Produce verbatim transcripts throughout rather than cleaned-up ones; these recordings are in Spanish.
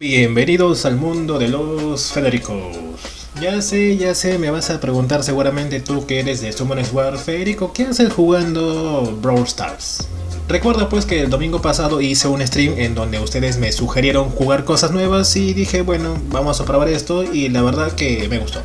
Bienvenidos al mundo de los Federicos. Ya sé, ya sé, me vas a preguntar seguramente tú que eres de Summoners War, Federico, ¿qué haces jugando Brawl Stars? Recuerdo pues que el domingo pasado hice un stream en donde ustedes me sugirieron jugar cosas nuevas y dije, bueno, vamos a probar esto y la verdad que me gustó.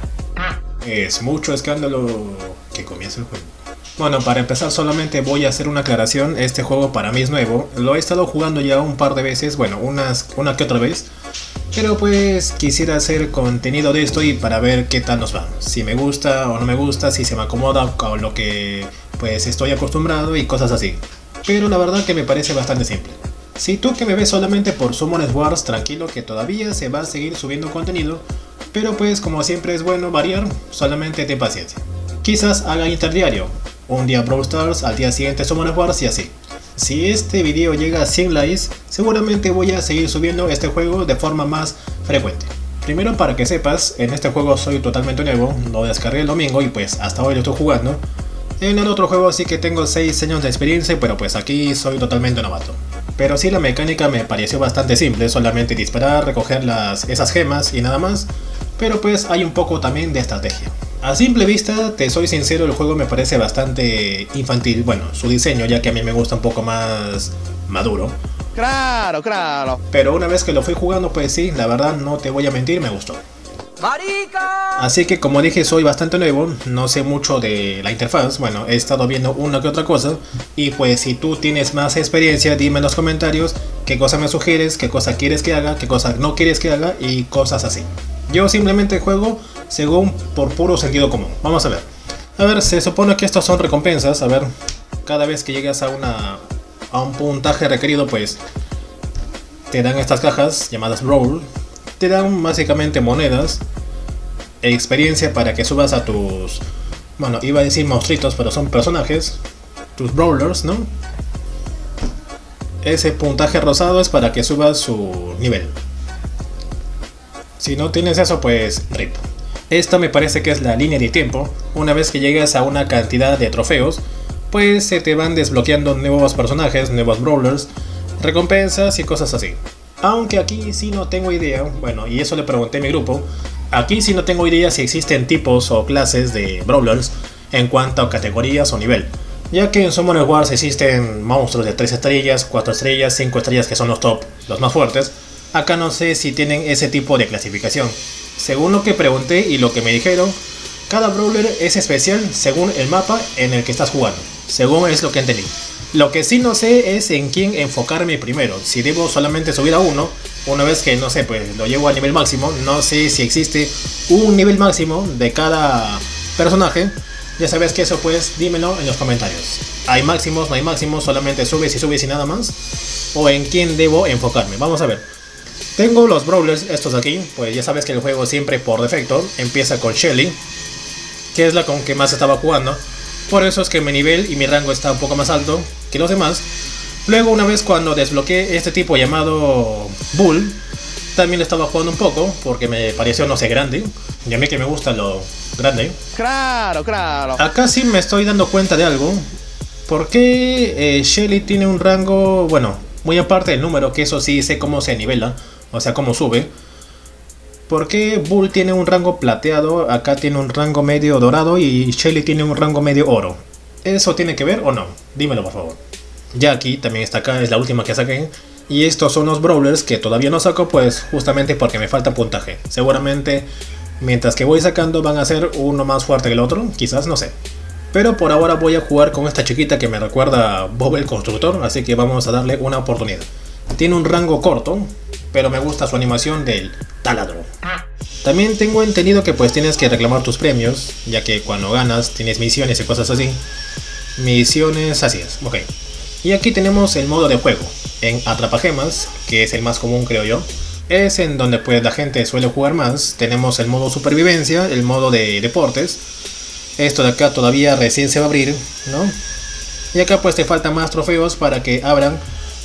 Es mucho escándalo que comience el juego. Bueno, para empezar solamente voy a hacer una aclaración, este juego para mí es nuevo, lo he estado jugando ya un par de veces, bueno, unas, una que otra vez, pero pues quisiera hacer contenido de esto y para ver qué tal nos va, si me gusta o no me gusta, si se me acomoda con lo que pues estoy acostumbrado y cosas así, pero la verdad que me parece bastante simple. Si tú que me ves solamente por Summoners Wars, tranquilo que todavía se va a seguir subiendo contenido, pero pues como siempre es bueno variar, solamente ten paciencia. Quizás haga interdiario. Un día Brawl Stars, al día siguiente Summoners Wars y así. Si este video llega a cien likes, seguramente voy a seguir subiendo este juego de forma más frecuente. Primero para que sepas, en este juego soy totalmente nuevo, lo descargué el domingo y pues hasta hoy lo estoy jugando. En el otro juego sí que tengo seis años de experiencia, pero pues aquí soy totalmente novato. Pero sí la mecánica me pareció bastante simple, solamente disparar, recoger las, esas gemas y nada más. Pero pues hay un poco también de estrategia. A simple vista, te soy sincero, el juego me parece bastante infantil, bueno, su diseño, ya que a mí me gusta un poco más maduro. Claro, claro. Pero una vez que lo fui jugando, pues sí, la verdad no te voy a mentir, me gustó. ¡Marica! Así que como dije, soy bastante nuevo, no sé mucho de la interfaz, bueno, he estado viendo una que otra cosa. Y pues si tú tienes más experiencia, dime en los comentarios qué cosa me sugieres, qué cosa quieres que haga, qué cosa no quieres que haga y cosas así. Yo simplemente juego según por puro sentido común. Vamos a ver. A ver, se supone que estos son recompensas. A ver, cada vez que llegas a una a un puntaje requerido, pues te dan estas cajas llamadas Brawl. Te dan básicamente monedas, experiencia para que subas a tus, bueno, iba a decir monstruitos, pero son personajes, tus Brawlers, ¿no? Ese puntaje rosado es para que subas su nivel. Si no tienes eso, pues rip. Esta me parece que es la línea de tiempo. Una vez que llegas a una cantidad de trofeos, pues se te van desbloqueando nuevos personajes, nuevos brawlers, recompensas y cosas así. Aunque aquí sí no tengo idea, bueno, y eso le pregunté a mi grupo, aquí sí no tengo idea si existen tipos o clases de brawlers en cuanto a categorías o nivel. Ya que en Summoners Wars existen monstruos de tres estrellas, cuatro estrellas, cinco estrellas que son los top, los más fuertes. Acá no sé si tienen ese tipo de clasificación. Según lo que pregunté y lo que me dijeron, cada brawler es especial según el mapa en el que estás jugando. Según es lo que entendí. Lo que sí no sé es en quién enfocarme primero. Si debo solamente subir a uno, una vez que no sé, pues lo llevo al nivel máximo. No sé si existe un nivel máximo de cada personaje. Ya sabes que eso, pues dímelo en los comentarios. ¿Hay máximos? ¿No hay máximos? ¿Solamente subes y subes y nada más? ¿O en quién debo enfocarme? Vamos a ver. Tengo los brawlers estos aquí, pues ya sabes que el juego siempre por defecto empieza con Shelly, que es la con que más estaba jugando, por eso es que mi nivel y mi rango está un poco más alto que los demás. Luego una vez cuando desbloqueé este tipo llamado Bull, también estaba jugando un poco, porque me pareció no sé grande, y a mí que me gusta lo grande. Claro, claro. Acá sí me estoy dando cuenta de algo, porque eh, Shelly tiene un rango, bueno, muy aparte del número, que eso sí sé cómo se nivela. O sea, cómo sube. Porque Bull tiene un rango plateado, acá tiene un rango medio dorado y Shelly tiene un rango medio oro. ¿Eso tiene que ver o no? Dímelo por favor. Ya aquí también está acá, es la última que saqué. Y estos son los brawlers que todavía no saco, pues justamente porque me falta puntaje. Seguramente mientras que voy sacando van a ser uno más fuerte que el otro, quizás, no sé. Pero por ahora voy a jugar con esta chiquita que me recuerda a Bob el Constructor, así que vamos a darle una oportunidad. Tiene un rango corto, pero me gusta su animación del taladro. También tengo entendido que pues tienes que reclamar tus premios, ya que cuando ganas tienes misiones y cosas así. Misiones, así es, ok. Y aquí tenemos el modo de juego, en Atrapagemas, que es el más común creo yo. Es en donde pues la gente suele jugar más. Tenemos el modo supervivencia, el modo de deportes. Esto de acá todavía recién se va a abrir, ¿no? Y acá pues te faltan más trofeos para que abran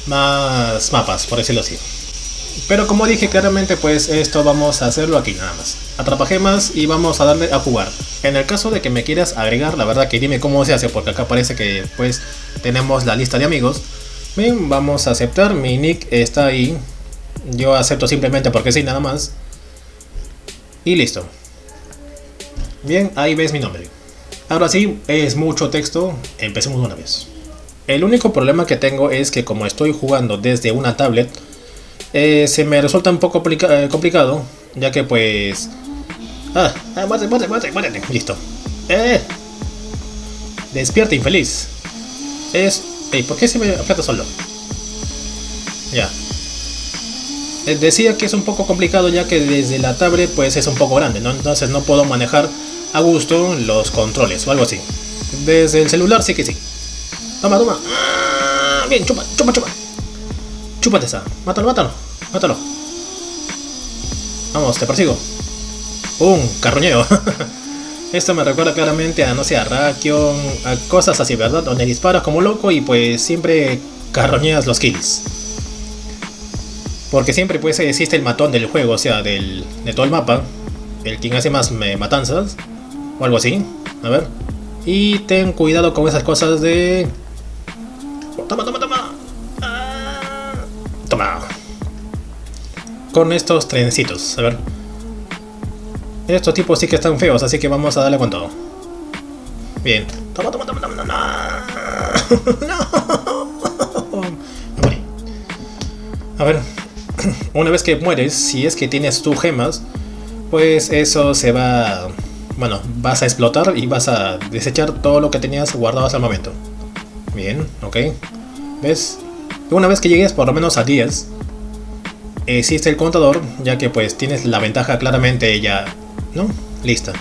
más mapas, por decirlo así. Pero como dije claramente, pues esto vamos a hacerlo aquí nada más. Atrapagemas y vamos a darle a jugar. En el caso de que me quieras agregar, la verdad que dime cómo se hace, porque acá parece que pues tenemos la lista de amigos. Bien, vamos a aceptar, mi nick está ahí. Yo acepto simplemente porque sí, nada más. Y listo. Bien, ahí ves mi nombre. Ahora sí, es mucho texto, empecemos de una vez. El único problema que tengo es que como estoy jugando desde una tablet, eh, se me resulta un poco eh, complicado, ya que pues... Ah, ah muérete, muérete, muérete, muérete, listo. Eh, despierta, infeliz. Es... Ey, ¿por qué se me aprieta solo? Ya. Eh, decía que es un poco complicado ya que desde la tablet pues es un poco grande, ¿no? Entonces no puedo manejar a gusto los controles o algo así. Desde el celular sí que sí. Toma, toma. Bien, chupa, chupa, chupa. Chúpate esa. Mátalo, mátalo. Mátalo. Vamos, te persigo. Un carroñeo. Esto me recuerda claramente a, no sé, a Rakion, a cosas así, ¿verdad? Donde disparas como loco y pues siempre carroñeas los kills. Porque siempre pues existe el matón del juego, o sea, del, de todo el mapa. El quien hace más me, matanzas. O algo así. A ver. Y ten cuidado con esas cosas de... Toma, toma, toma. Ah, toma. Con estos trencitos, a ver. Estos tipos sí que están feos, así que vamos a darle con todo. Bien. Toma, toma, toma, toma, toma. No. Me morí. A ver. Una vez que mueres, si es que tienes tus gemas, pues eso se va... Bueno, vas a explotar y vas a desechar todo lo que tenías guardado hasta el momento. Bien, ok. ¿Ves? Una vez que llegues por lo menos a diez, existe el contador, ya que pues tienes la ventaja claramente ya, ¿no? Lista.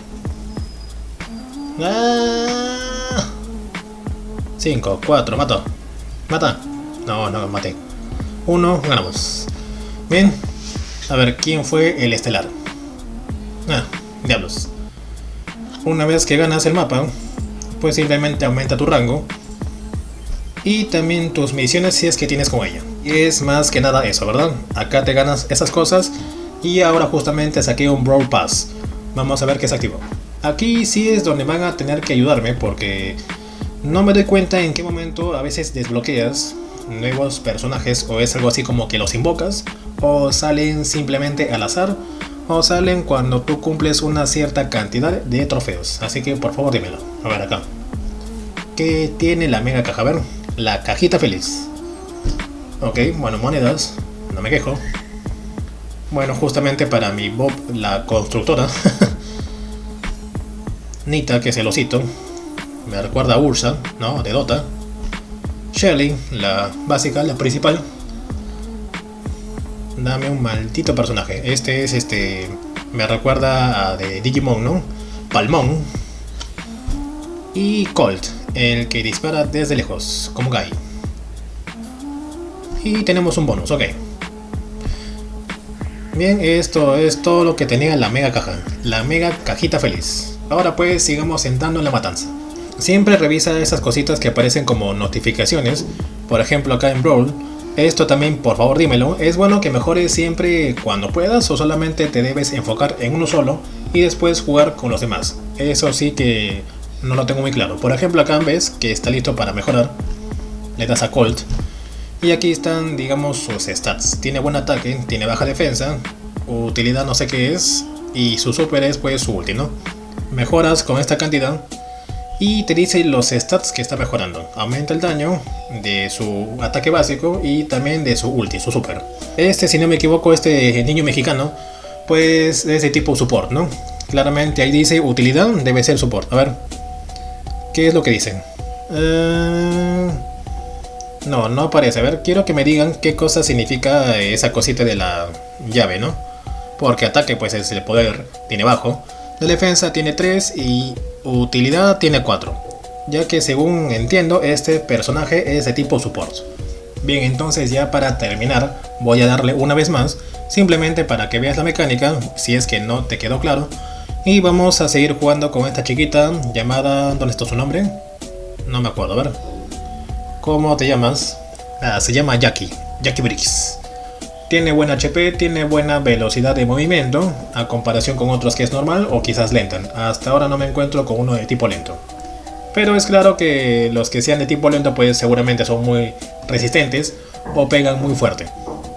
cinco, cuatro, mato. Mata. No, no, maté. uno, ganamos. Bien. A ver, ¿quién fue el estelar? Ah, diablos. Una vez que ganas el mapa, pues simplemente aumenta tu rango. Y también tus misiones si es que tienes con ella. Y es más que nada eso, ¿verdad? Acá te ganas esas cosas. Y ahora justamente saqué un Brawl Pass. Vamos a ver qué se activó. Aquí sí es donde van a tener que ayudarme porque no me doy cuenta en qué momento a veces desbloqueas nuevos personajes o es algo así como que los invocas o salen simplemente al azar o salen cuando tú cumples una cierta cantidad de trofeos. Así que por favor dímelo. A ver acá. ¿Qué tiene la mega caja? A ver. La cajita feliz. Ok, bueno, monedas. No me quejo. Bueno, justamente para mi Bob, la constructora. Nita, que es el osito. Me recuerda a Ursa, ¿no? De Dota. Shelly, la básica, la principal. Dame un maldito personaje. Este es este... Me recuerda a de Digimon, ¿no? Palmón. Y Colt, el que dispara desde lejos, como Guy. Y tenemos un bonus, ok. Bien, esto es todo lo que tenía la mega caja. La mega cajita feliz. Ahora pues sigamos entrando en la matanza. Siempre revisa esas cositas que aparecen como notificaciones. Por ejemplo acá en Brawl. Esto también, por favor dímelo. Es bueno que mejores siempre cuando puedas o solamente te debes enfocar en uno solo y después jugar con los demás. Eso sí que no lo tengo muy claro. Por ejemplo acá ves que está listo para mejorar. Le das a Colt. Y aquí están, digamos, sus stats. Tiene buen ataque, tiene baja defensa, utilidad no sé qué es, y su super es pues su ulti, ¿no? Mejoras con esta cantidad y te dice los stats que está mejorando. Aumenta el daño de su ataque básico y también de su ulti, su super. Este, si no me equivoco, este niño mexicano, pues es de tipo support, ¿no? Claramente ahí dice utilidad, debe ser support. A ver, ¿qué es lo que dicen? Uh... No, no aparece. A ver, quiero que me digan qué cosa significa esa cosita de la llave, ¿no? Porque ataque pues es el poder, tiene bajo. La defensa tiene tres y utilidad tiene cuatro. Ya que según entiendo, este personaje es de tipo support. Bien, entonces ya para terminar, voy a darle una vez más. Simplemente para que veas la mecánica, si es que no te quedó claro. Y vamos a seguir jugando con esta chiquita llamada... ¿Dónde está su nombre? No me acuerdo, a ver. ¿Cómo te llamas? Ah, se llama Jackie, Jackie Briggs. Tiene buen H P, tiene buena velocidad de movimiento, a comparación con otros que es normal o quizás lenta. Hasta ahora no me encuentro con uno de tipo lento. Pero es claro que los que sean de tipo lento pues seguramente son muy resistentes o pegan muy fuerte.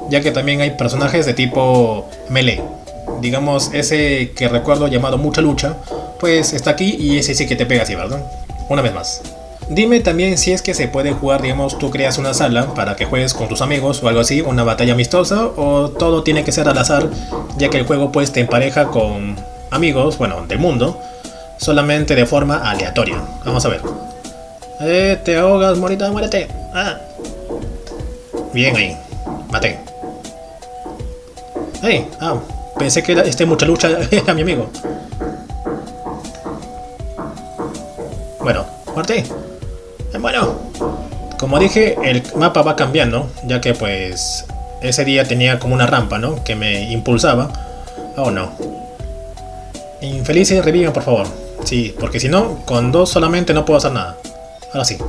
ya que también hay personajes de tipo melee. Digamos, ese que recuerdo llamado Mucha Lucha, pues está aquí y ese sí que te pega así, ¿verdad? Una vez más. Dime también si es que se puede jugar, digamos, tú creas una sala para que juegues con tus amigos o algo así, una batalla amistosa, o todo tiene que ser al azar, ya que el juego pues te empareja con amigos, bueno, del mundo, solamente de forma aleatoria. Vamos a ver. Eh, te ahogas, morita, muérete. Ah. Bien ahí. Maté. Hey, ah, pensé que era este Mucha Lucha era mi amigo. Bueno, muerte. Bueno, como dije, el mapa va cambiando, ya que pues ese día tenía como una rampa, ¿no? Que me impulsaba. Oh no. Infelices, revivan por favor. Sí, porque si no, con dos solamente no puedo hacer nada. Ahora sí.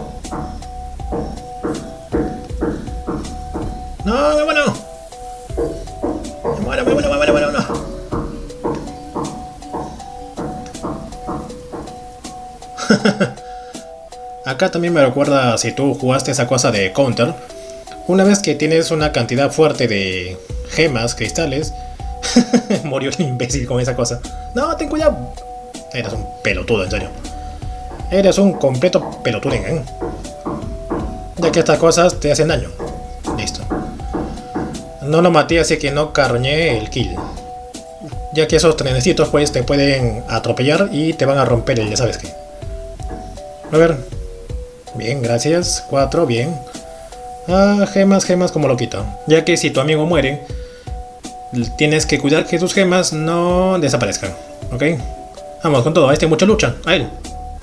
No, me muero. Me muero, me muero, me muero, me muero, no. Acá también me recuerda si tú jugaste esa cosa de Counter. Una vez que tienes una cantidad fuerte de gemas, cristales. Murió el imbécil con esa cosa. No, ten cuidado. Eres un pelotudo, en serio. Eres un completo pelotudo, ¿eh? Ya que estas cosas te hacen daño. Listo. No lo maté, así que no carroñé el kill. Ya que esos trenecitos pues te pueden atropellar y te van a romper el ya sabes qué. A ver. Bien, gracias. Cuatro, bien. Ah, gemas, gemas como lo quito. Ya que si tu amigo muere, tienes que cuidar que tus gemas no desaparezcan. ¿Ok? Vamos con todo. A este Mucha Lucha. A él.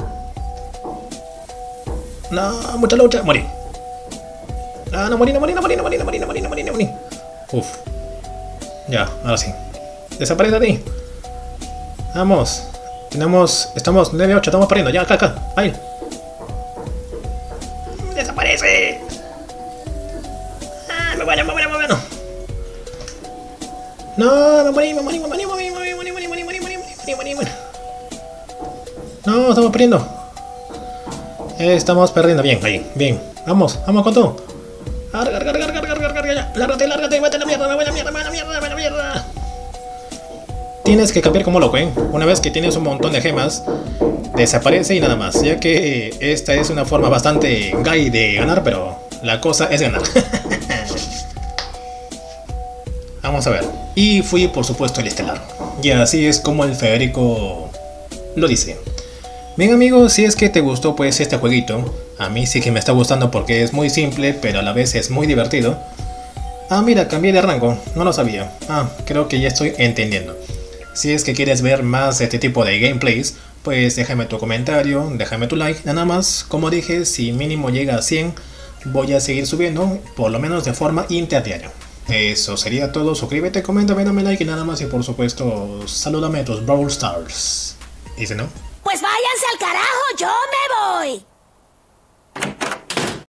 No, Mucha Lucha. Morí. Ah, no morí, no morí, no morí, no morí, no morí, no morí, no morí, no morí. Uf. Ya, ahora sí. Desaparece de ti. Vamos. Tenemos. Estamos nueve ocho, estamos perdiendo. Ya, acá, acá. Ahí. ¡Desaparece! ¡Ah! ¡Me muero, me muero, me muero! ¡No! ¡Me morí, me morí, me morí, me morí, me morí, me morí, me morí, me morí, me morí, me morí, me morí! ¡No! ¡Estamos perdiendo! Estamos perdiendo. Bien, ahí, bien. Vamos, vamos con todo. ¡Larga, larga, larga, larga, larga, larga, ya! ¡Lárgate, lárgate! ¡Vete a la mierda, me voy a la mierda, me voy a la mierda, me voy a la mierda! Tienes que cambiar como loco, ¿eh? Una vez que tienes un montón de gemas, desaparece y nada más, ya que esta es una forma bastante gay de ganar, pero la cosa es ganar. Vamos a ver. Y fui por supuesto el estelar. Y así es como el Federico lo dice. Bien amigos, si es que te gustó pues este jueguito, a mí sí que me está gustando porque es muy simple, pero a la vez es muy divertido. Ah, mira, cambié de rango, no lo sabía. Ah, creo que ya estoy entendiendo. Si es que quieres ver más de este tipo de gameplays, pues déjame tu comentario, déjame tu like, nada más. Como dije, si mínimo llega a cien, voy a seguir subiendo, por lo menos de forma interdiaria. Eso sería todo, suscríbete, coméntame, dame like y nada más. Y por supuesto, salúdame a tus Brawl Stars. ¿Y si no? Pues váyanse al carajo, yo me voy.